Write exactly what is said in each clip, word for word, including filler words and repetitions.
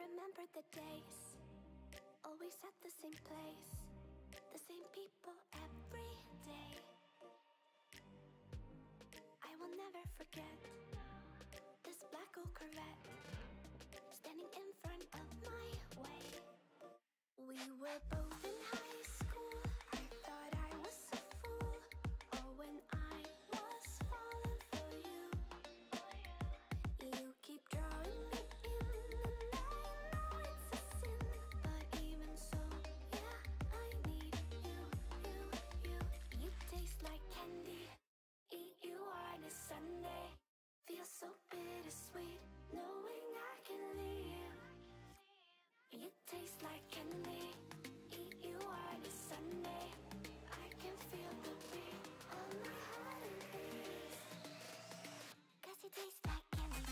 remember the days, always at the same place, the same people every day. I will never forget this black old Corvette standing in front of my way. We were both in high school. I thought I was a fool. Oh, when I was falling for you. You keep drawing me in, and I know it's a sin, but even so, yeah, I need you, you, you. You taste like candy. Eat you on a Sunday. Feel so bittersweet, knowing I can leave. You taste like candy. Eat you on a Sunday. I can feel the beat of my heart and peace. Cause you taste like candy.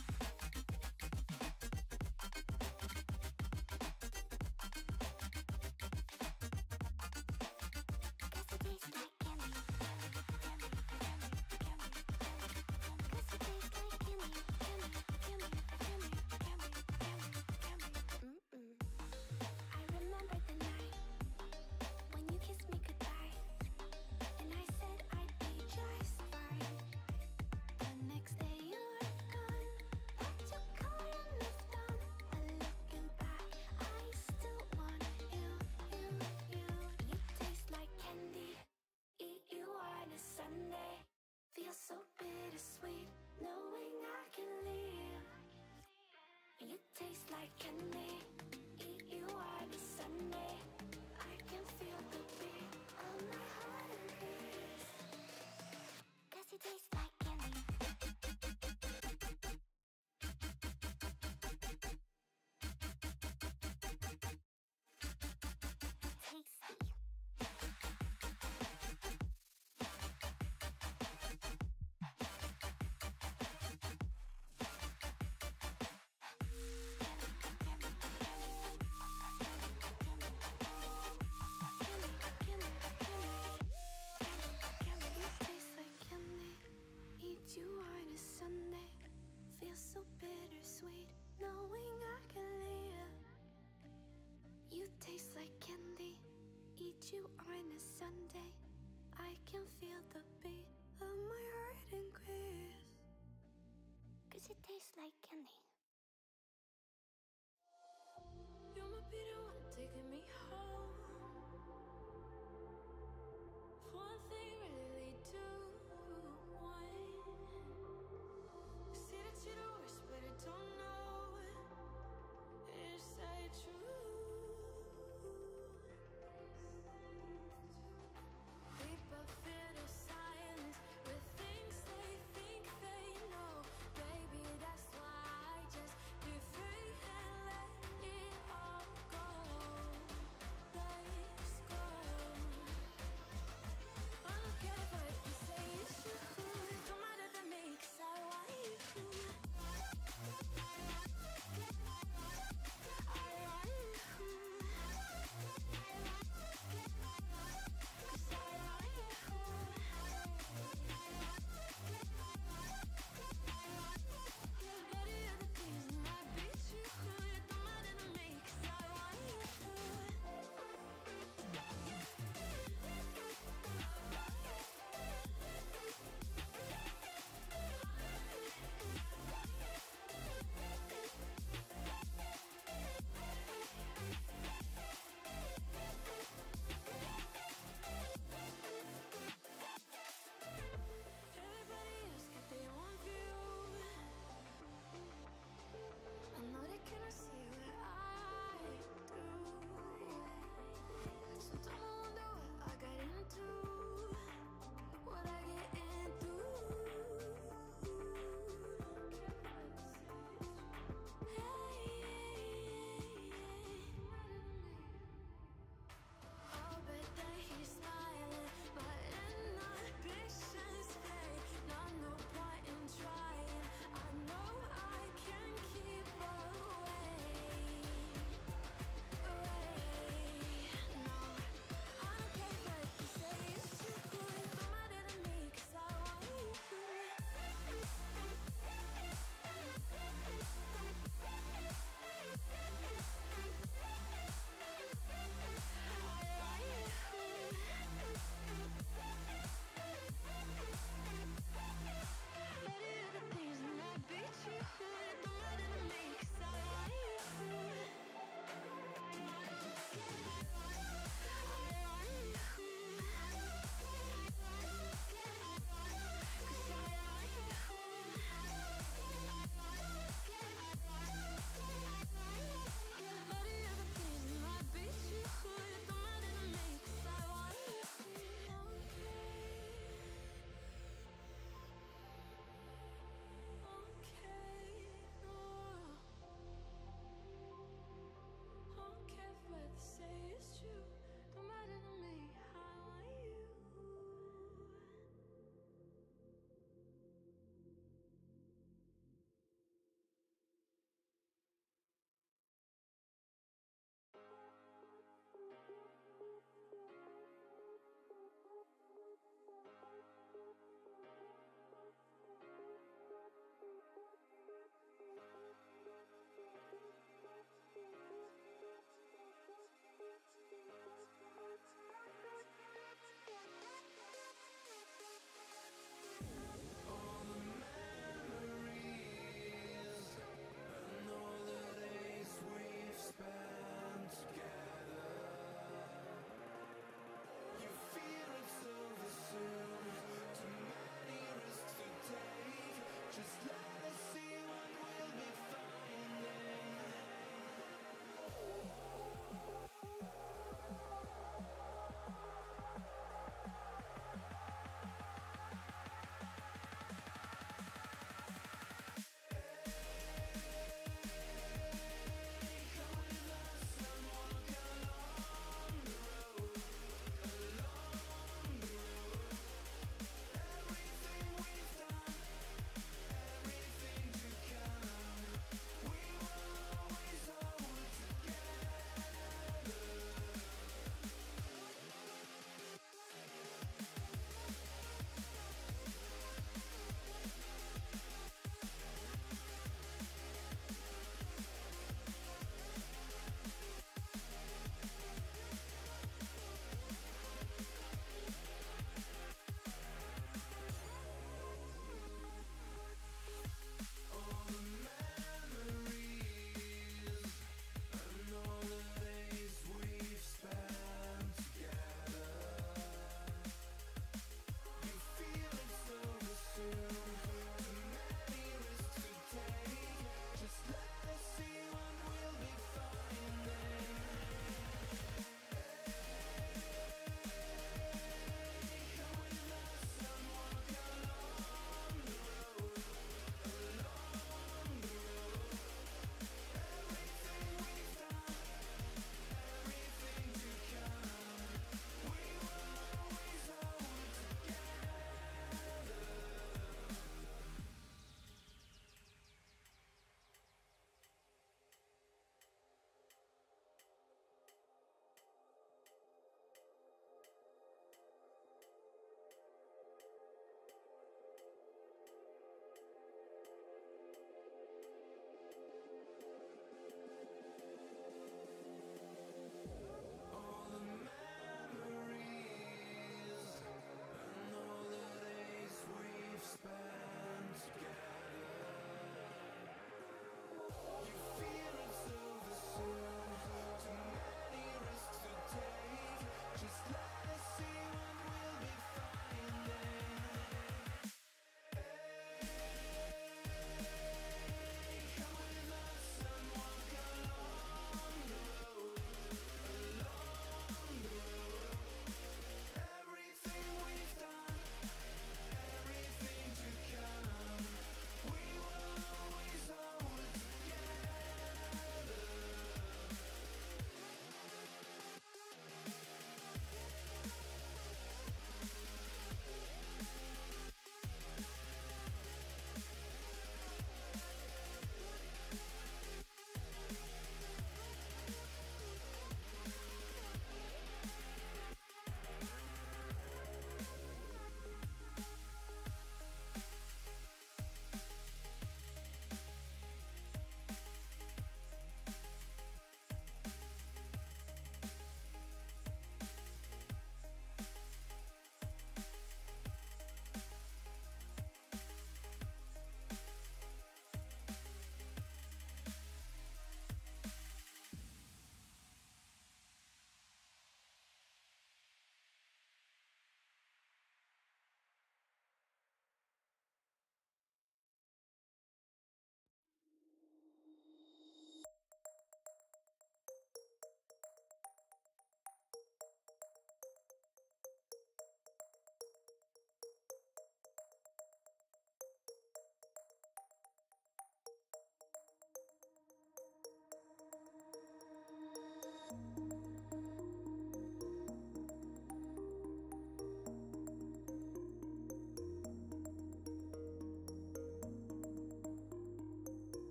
Cause you taste like candy. Candy, candy, candy, candy, candy. Cause you taste like candy. Candy, candy, candy, candy, candy, candy. Mm-mm. I remember the night when you kissed me goodbye, and I said I'd be just fine. The next day you were gone, packed your car and moved on. But looking back, I still want you, you, you. You taste like candy. Eat you on a Sunday. Feel so bittersweet, knowing I can leave. You taste like candy. Eat you on a Sunday. I can feel the beat of my heart and peace. Cause you taste like candy. Tasty. Eat you on a Sunday. Feel so bittersweet, knowing I can leave. You taste like candy. Eat you on a Sunday. I can feel the beat of my heart increase. Cause it tastes like candy. You might be the one taking me home. One thing really lead to one. See that you're the worst, but I don't know. Is that true? People fear the silence with things they think they know. Baby, that's why I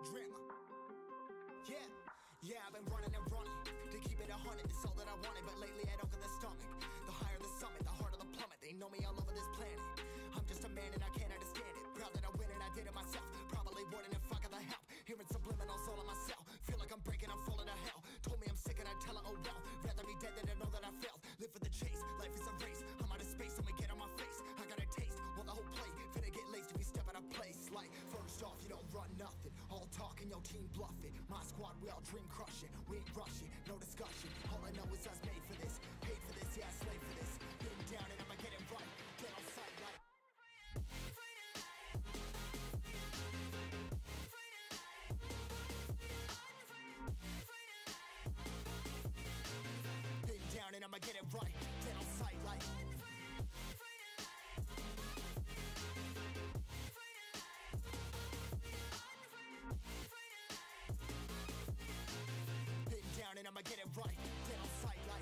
drama. Yeah, yeah, I've been running and running to keep it a hundred, it's all that I wanted. But lately I don't get the stomach. The higher the summit, the harder the plummet. They know me all over this planet. I'm just a man and I can't understand it. Proud that I win and I did it myself. Probably wouldn't if I got the help. Hearing subliminals all on myself. Feel like I'm breaking, I'm falling to hell. Told me I'm sick and I tell her, oh well. Rather be dead than to know that I failed. Live for the chase, life is a race. I'm out of space, so get on my face. I got a taste, well the whole play. Finna get laced if you step out of place. Like, first off, you don't run nothing. All talking, your team bluffing. My squad, we all dream crushing. We ain't rushing, no discussion. All I know is us made for this. Paid for this, yeah, slave for this. Been down and I'ma get it right. Get on sight like and I'ma get it right, dead on sight like been down and I'ma get it right, dead on sight like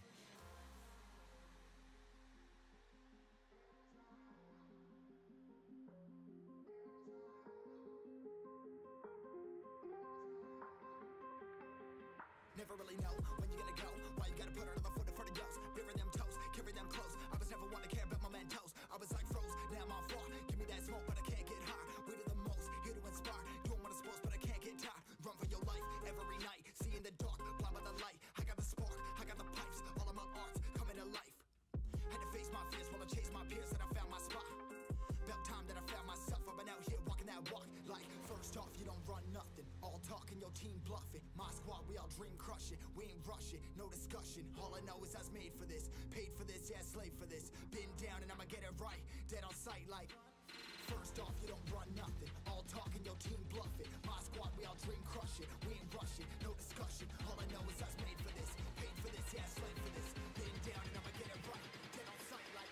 never really know when you're gonna go. Why you gotta put another foot in front of yours? Bury them toes, carry them close. I was never one to care about my mentos. I was like froze, now I'm on floor. Give me that smoke, but I can't get high. We do the most, here to inspire. Doing what I'm supposed, but I can't get tired. Run for your life every night. See in the dark, blind by the light. I got the spark, I got the pipes. All of my arts coming to life. Had to face my fears while I chased my peers, and I found my spot. About time that I found myself. I've been out here walking that walk. Like, first off, you don't run nothing. All talking, your team bluffing. My squad, we all dream crushing. We ain't rushing, no discussion. All I know is I was made for this. Paid for this, yeah, slave for this. Been down and I'ma get it right. Dead on sight like first off, you don't run nothing. All talking, your team bluffing. My squad, we all dream crushing. We ain't rushing, no discussion. All I know is I was made for this. Paid for this, yeah, slave for this. Been down and I'ma get it right. Dead on sight like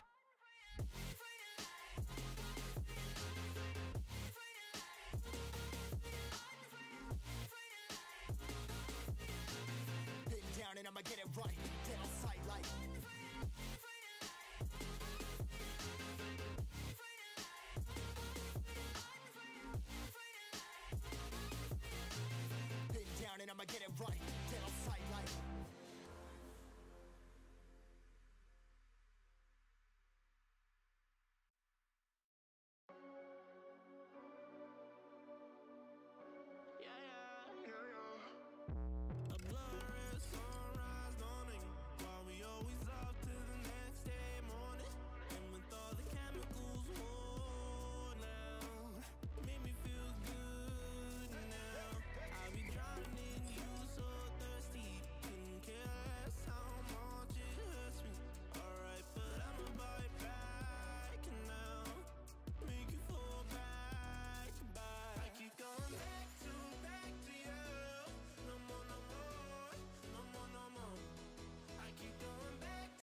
and I'ma get it right, dead on sight like been down and I'ma get it right,